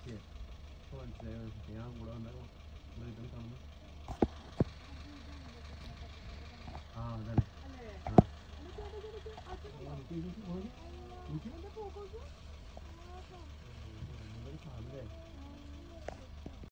ശരി മനസ്സിലായി ഞാൻ കൂടെ വന്നാൽ വീട്ടിൽ കാണുന്നു ആ അതാണ് ആ കാണുന്നേ